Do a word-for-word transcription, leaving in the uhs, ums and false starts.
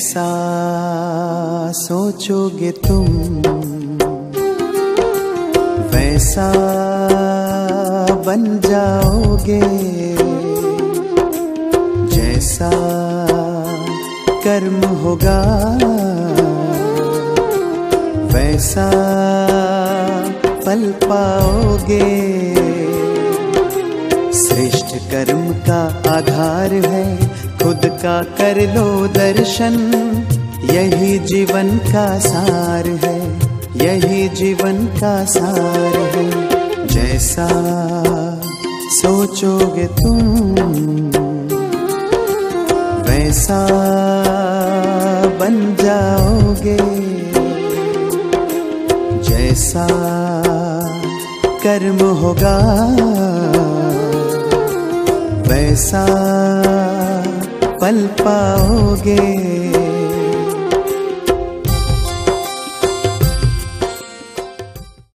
जैसा सोचोगे तुम वैसा बन जाओगे, जैसा कर्म होगा वैसा फल पाओगे। श्रेष्ठ कर्म का आधार है खुद का कर लो दर्शन, यही जीवन का सार है, यही जीवन का सार है। जैसा सोचोगे तुम वैसा बन जाओगे, जैसा कर्म होगा वैसा फल पाओगे।